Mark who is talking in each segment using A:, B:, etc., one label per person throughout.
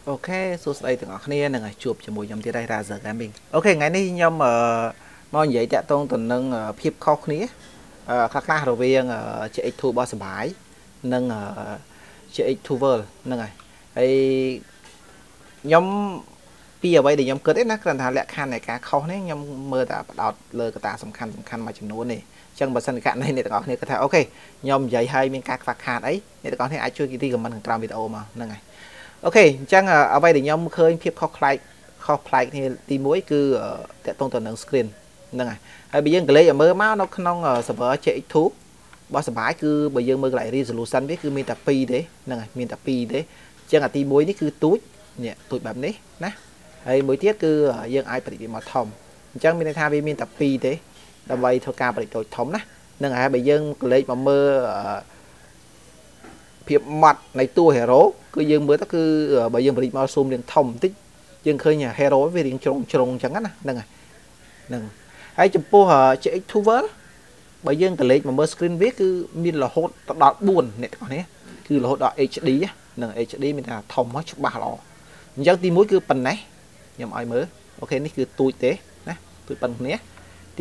A: Ok, số đây từng ở kia là ngày chụp cho mùi nhầm tới đây ra giờ gaming. Ok, ngày nay nhom mong vậy chạy tôn tuần nâng phép khó khía khác là đầu viên chạy thu bao sầm bãi nâng chạy thu vơ nâng này ấy nhóm bây giờ vậy thì nhóm cơ đấy nát rằng thà lẽ khăn này cả khó đấy nhóm mơ đã đọt lời cái ta sầm khăn mà chừng nôn này chẳng bật sân cạn này này có này có thể ok nhóm dạy hay mình các phạt khăn ấy để có thể ai chơi cái gì của mình làm video mà nâng này ok chẳng ở đây thì nhóm khơi phép khó play thì tí muối cứ tại tôn tuần screen nâng này bây giờ cái lấy ở mơ máu nó không server chạy thú bao giờ bãi cứ bây giờ mơ lại resolution biết cứ min tập pi đấy nâng này min tập pi đấy chẳng là tí muối đấy cứ túi nhẹ tụi bạn đấy nè hay mỗi tiết cứ dân ai phải bị mà thòng chẳng mình thay vì min tập pi thế là vậy thôi ca phải tội thống nè nâng ai bây giờ lấy mà mơ phiệp mặt này tua hero cứ dương mới tao cứ bây giờ bị mà zoom liền thông tích dương khơi nhà hero về điện trồng chẳng á nè nâng hãy chụp po hả chạy thu vớt bây giờ cái lấy mà mơ screen viết cứ min là hốt đọt buồn này còn thế cứ là hốt đọt HD á nâng HD mình là thông hết ba lọ chắc tí mũi cứ phần này nhầm ai mới okនេះគឺទូចទេណាទូចប៉ុណ្ណេះទី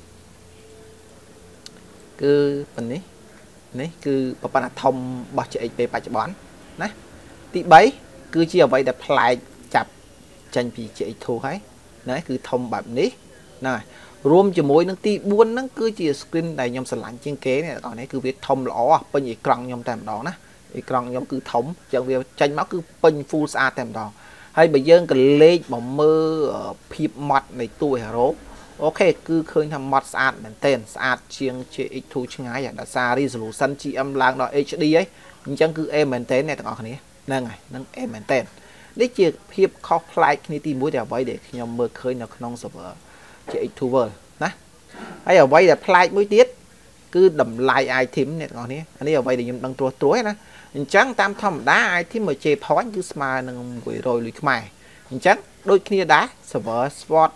A: 2គឺប៉ុណ្នេះនេះគឺប្រព័ន្ធអាថមរបស់ CXP បច្ចុប្បន្នណាទី3គឺជាអ្វីដែលប្លែកចាប់ចេញពី CX2 ហើយណាគឺធំបែបនេះណារួមជាមួយនឹងទី4ហ្នឹងគឺជា screen ដែលខ្ញុំស្រឡាញ់ជាងគេនេះនេះគឺវាធំល្អពេញអេក្រង់ខ្ញុំតែម្ដងណាអេក្រង់ខ្ញុំគឺធំចឹងវាចេញមកគឺពេញ full ស្អាតតែម្ដងហើយបើយើងក៏លេខមកមើលភាពម៉ត់នៃតួ hero អូខេគឺឃើញថាម៉ត់ស្អាតមែនទែនស្អាតជាង CX2 ឆ្ងាយដោយសារ resolution GM ឡើងដល់ HD ហីអញ្ចឹងគឺអេមែនទែនអ្នកទាំងអស់គ្នាហ្នឹងហើយហ្នឹងអេមែនទែននេះជាភាពខុសប្លែកគ្នាទី1ដែលអ្វីដែលខ្ញុំមើលឃើញនៅក្នុង server CX2 World ណាហើយអ្វីដែលប្លែកមួយទៀតគឺតម្លៃ item អ្នកទាំងអស់គ្នាអានេះអ្វីដែលខ្ញុំដឹងត្រួសណាអញ្ចឹងតាមធម្មតា item មួយ J point គឺស្មើនឹង100លុយខ្មែរអញ្ចឹងដូចគ្នាដែរ server sport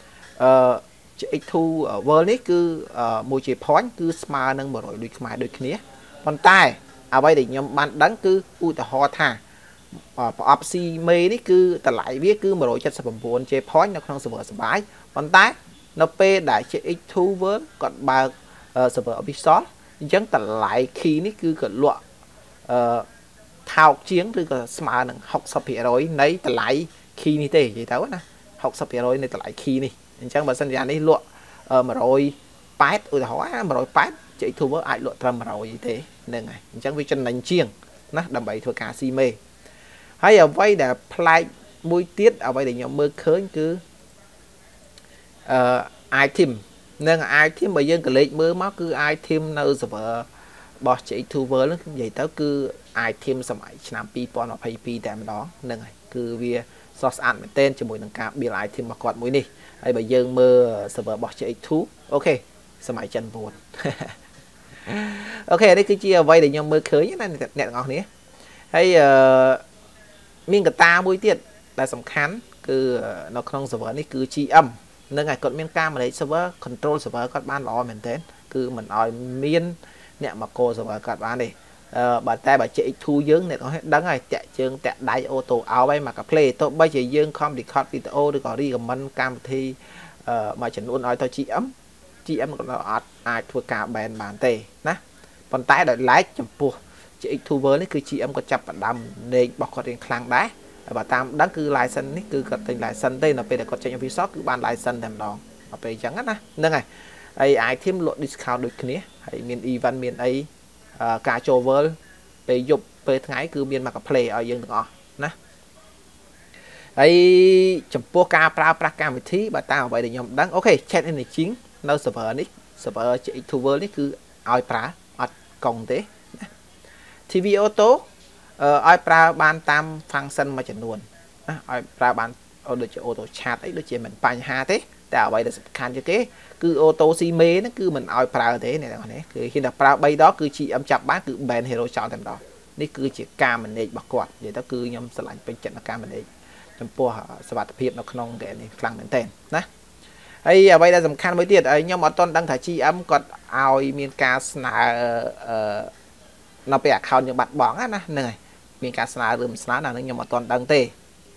A: X2 World នេះគឺមួយ J point គឺស្មើនឹង100លុយខ្មែរដូចគ្នាប៉ុន្តែអ្វីដែលខ្ញុំបានដឹងគឺឧទាហរណ៍ថាប្រអប់ C មេនេះគឺតម្លៃវាគឺ179 J point នៅក្នុង server សបាយប៉ុន្តែនៅពេលដែល X2 World គាត់បើក server official អញ្ចឹងតម្លៃ key នេះគឺគាត់លក់ថោកជាងឬក៏ស្មើនឹង 60% នៃតម្លៃ key នេះទេនិយាយទៅណា 60% នៃតម្លៃ key នេះអញ្ចឹងបើសិនជានេះលក់180ឧទាហរណ៍180 CX2 អាចលក់ត្រឹម100ទេហ្នឹងហើយអញ្ចឹងវាចំណេញជាងណាដើម្បីធ្វើការស៊ីមេហើយអ្វីដែលប្លែកមួយទៀតអ្វីដែលខ្ញុំមើលឃើញគឺitem នឹង item បើយើងក៏លេខមើលមកគឺ item នៅ server របស់ CX2 World និយាយទៅគឺ item សម័យឆ្នាំ2022តែម្ដងហ្នឹងហើយគឺវាស្រស់ស្អាតមែនទែនជាមួយនឹងការ build item របស់គាត់មួយនេះហើយបើយើងមើល server របស់ CX2 អូខេសម័យចិន9អូខេនេះគឺជាអ្វីដែលខ្ញុំមើលឃើញណាអ្នកទាំងអស់គ្នាហើយមានកត្តាមួយទៀតដែលសំខាន់គឺនៅក្នុង server នេះគឺ GM នឹងឲ្យគាត់មានការ manage server control server គាត់បានល្អមែនទែនគឺមិនឲ្យមានអ្នកមកកោ server គាត់បានទេបើតែបើ CX2 យើងអ្នកទាំងដឹងហើយតាក់ជើងតាក់ដៃអូតូអោហើយមកកា play ទោះបីជាយើងខំ record video ឬក៏ recommend កម្មវិធីមួយចំនួនឲ្យទៅ GM ក៏អត់អាចធ្វើការ ban បានទេណាប៉ុន្តែដោយឡែកចំពោះ CX2 World នេះគឺ GM ក៏ចាប់ផ្ដើមលេខរបស់គាត់រៀងខ្លាំងដែរបើតាមដឹងគឺ license នេះគឺគាត់ទិញ license ទេនៅពេលដែលគាត់ចេញ official គឺបាន license តែម្ដងដល់ពេលអញ្ចឹងណាហ្នឹងហើយហើយ item លក់ discount ដូចគ្នាហើយមាន event មានអីការចូល World ពេលយប់ពេលថ្ងៃគឺមានមកកា play ឲ្យយើងទាំងអស់ណាហើយចំពោះការប្រើប្រាស់កម្មវិធីបើតាមអ្វីដែលខ្ញុំដឹងអូខេ chat engine នៅ server នេះ server CX2 World នេះគឺឲ្យប្រើអត់កុងទេណា TV auto ឲ្យប្រើបានតាម function មួយចំនួនណាឲ្យប្រើបានដូចជា auto chat អីដូចជាមិនបញ្ហាទេតែអ្វីដែលសំខាន់ជាងគេគឺ auto CME ហ្នឹងគឺមិនឲ្យប្រើទេអ្នកទាំងនេះគឺហ៊ានតែប្រើ3ដងគឺ GM ចាប់បានគឺ ban hero ចោលតែម្ដងនេះគឺជាការ manage របស់គាត់និយាយទៅគឺខ្ញុំស្រឡាញ់ពេញចិត្តនៅការ manage ចំពោះសុវត្ថិភាពនៅក្នុងហ្គេមនេះខ្លាំងមែនទែនណាហើយអ្វីដែលសំខាន់មួយទៀតខ្ញុំអត់ទាន់ដឹងថា GM គាត់ឲ្យមានការស្នើនៅពេល account យើងបាត់បង់ណាហ្នឹងហើយមានការស្នើឬមិនស្នើដល់ហ្នឹងខ្ញុំអត់ទាន់ដឹងទេ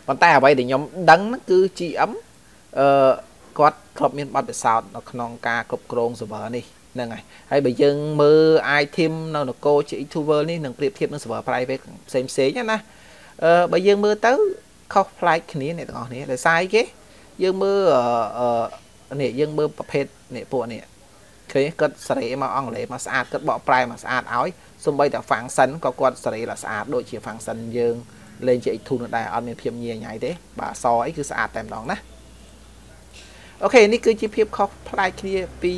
A: ប៉ុន្តែអ្វីដែលខ្ញុំដឹងគឺ GM គាត់ធ្លាប់មានបទពិសោធន៍នៅក្នុងការគ្រប់គ្រង server នេះហ្នឹងហើយបើយើងមើល item នៅនគរ GX2 World នេះនឹងប្រៀបធៀបនឹង server private ផ្សេងណាបើយើងមើលទៅខុសប្លែកគ្នាអ្នកទាំងអស់គ្នាដោយសារគេយើងមើលនេះយើងមើលប្រភេទនេះពួកនេះឃើញគាត់សេរីមកអង់គ្លេសមកស្អាតគាត់បកប្រែមកស្អាតឲ្យសូម្បីតែ function ក៏គាត់សេរីស្អាតដូចជា function យើងលេង GX2 នោះដែរអត់មានភាពញ៉ៃញ៉ៃទេបាទសអីគឺស្អាតតែម្ដងណាអូខេនេះគឺជាភាពខុសប្លែកគ្នាពី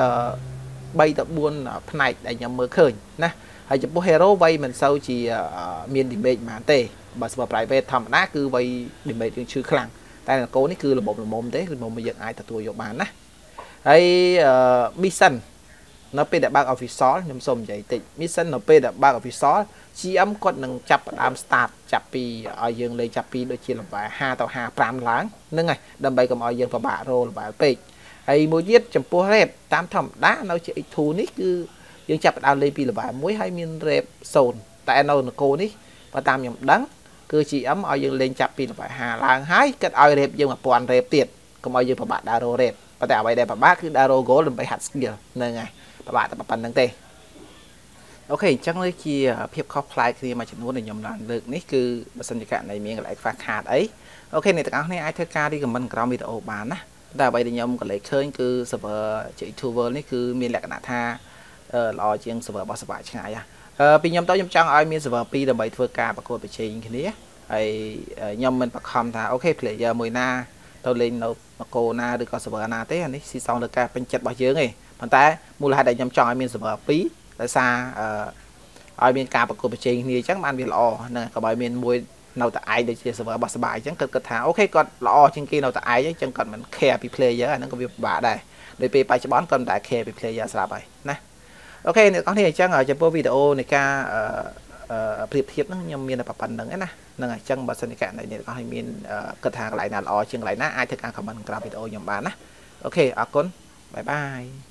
A: 3ទៅ4ផ្នែកដែលខ្ញុំមើលឃើញណាហើយចំពោះ hero វ័យមិនសូវជាមាន damage ប៉ុន្មានទេបើ server private ធម្មតាគឺវ័យ damage យើងឈឺខ្លាំងតែនគរនេះគឺល្មមទេល្មមយើងអាចទទួលយកបានណាហើយ mission នៅពេលដែលបើក official ខ្ញុំសូមនិយាយតិច mission នៅពេលដែលបើក official GM គាត់នឹងចាប់ផ្ដើម start ចាប់ពីឲ្យយើងលេងចាប់ពីដូចជា level 5 ទៅ 55 ឡើងហ្នឹងហើយដើម្បីកុំឲ្យយើងពិបាករោ level ពេកហើយមួយទៀតចំពោះ rate តាមធម្មតានៅ GX2 នេះគឺយើងចាប់ផ្ដើមលេងពី level 1ហើយមាន rate 0តែនៅនគរនេះបើតាមខ្ញុំដឹងគឺ GM ឲ្យយើងលេងចាប់ពី level 5 ឡើងហើយគាត់ឲ្យ rate យើង 1000 rate ទៀតកុំឲ្យយើងពិបាកដើររោ rate ប៉ុន្តែអ្វីដែលពិបាកគឺដើររោ goal ដើម្បីហាត់ skill ហ្នឹងហើយពិបាកតែប៉ុណ្្នឹងទេអូខេអញ្ចឹងនេះជាភាពខុសប្លែកគ្នាមួយចំនួនដែលខ្ញុំបានលើកនេះគឺបើសិនជាករណីមានកន្លែងខ្វះខាតអីអូខេអ្នកទាំងអស់គ្នាអាចធ្វើការ recommend ក្រោមវីដេអូបានណាតែអ្វីដែលខ្ញុំក៏លេចឃើញគឺ server GX2 World នេះគឺមានលក្ខណៈថាល្អជាង server របស់សបាឆ្ងាយពីខ្ញុំទៅខ្ញុំចង់ឲ្យមាន server 2ដើម្បីធ្វើការប្រកួតប្រជែងគ្នាហើយខ្ញុំមិនបខំថាអូខេ player មួយណាទៅលេងនៅនគរណាឬក៏ server ណាទេអានេះស៊ីសងលើការពេញចិត្តរបស់យើងឯងប៉ុន្តែមូលហេតុដែលខ្ញុំចង់ឲ្យមាន server 2ដោយសារឲ្យមានការប្រកួតប្រជែងគ្នាអញ្ចឹងបានវាល្អហ្នឹងក៏បើមានមួយនៅតែឯងដូចជា server របស់សបាអញ្ចឹងគាត់ថាអូខេគាត់ល្អជាងគេនៅតែឯងអញ្ចឹងគាត់មិន care ពី player អាហ្នឹងក៏វាពិបាកដែរដោយពេលបច្ចុប្បន្នគាត់មិនតែ care ពី player ស្រាប់ហើយណាអូខេអ្នកនរគ្នាអញ្ចឹងចំពោះវីដេអូនៃការប្រៀបធៀបហ្នឹងខ្ញុំមានតែប៉ុណ្្នឹងឯណាហ្នឹងហើយអញ្ចឹងបើសិនជាអ្នកនរគ្នាមានគិតថាកន្លែងណាល្អជាងកន្លែងណាអាចធ្វើការ comment ក្រោមវីដេអូខ្ញុំបានណាអូខេអរគុណបាយបាយ